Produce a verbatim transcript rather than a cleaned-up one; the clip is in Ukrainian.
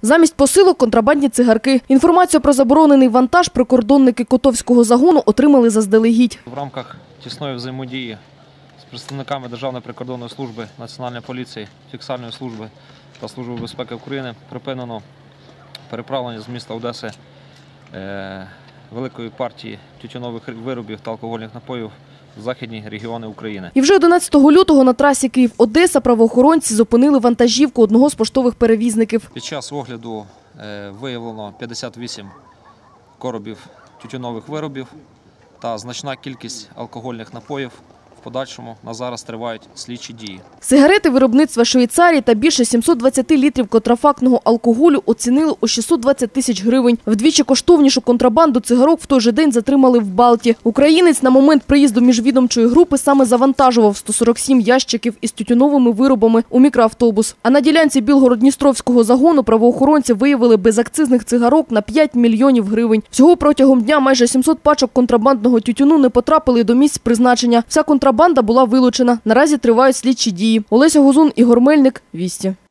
Замість посилок – контрабандні цигарки. Інформацію про заборонений вантаж прикордонники Котовського загону отримали заздалегідь. В рамках тісної взаємодії з представниками Державної прикордонної служби, Національної поліції, фіксальної служби та Служби безпеки України припинено переправлення з міста Одеси е, великої партії тютюнових виробів та алкогольних напоїв в західні регіони України. І вже одинадцятого лютого на трасі Київ-Одеса правоохоронці зупинили вантажівку одного з поштових перевізників. Під час огляду е, виявлено п'ятдесят вісім коробів тютюнових виробів та значна кількість алкогольних напоїв. В подальшому на зараз тривають слідчі дії. Сигарети виробництва Швейцарії та більше сімсот двадцяти літрів контрафактного алкоголю оцінили у шістсот двадцять тисяч гривень. Вдвічі коштовнішу контрабанду цигарок в той же день затримали в Балті. Українець на момент приїзду міжвідомчої групи саме завантажував сто сорок сім ящиків із тютюновими виробами у мікроавтобус. А на ділянці Білгород-Дністровського загону правоохоронці виявили безакцизних цигарок на п'ять мільйонів гривень. Всього протягом дня майже сімсот пачок контрабандного тютюну не потрапили до місць призначення. Вся контрабанда Контрабанда була вилучена. Наразі тривають слідчі дії. Олеся Гузун, Ігор Мельник, Вісті.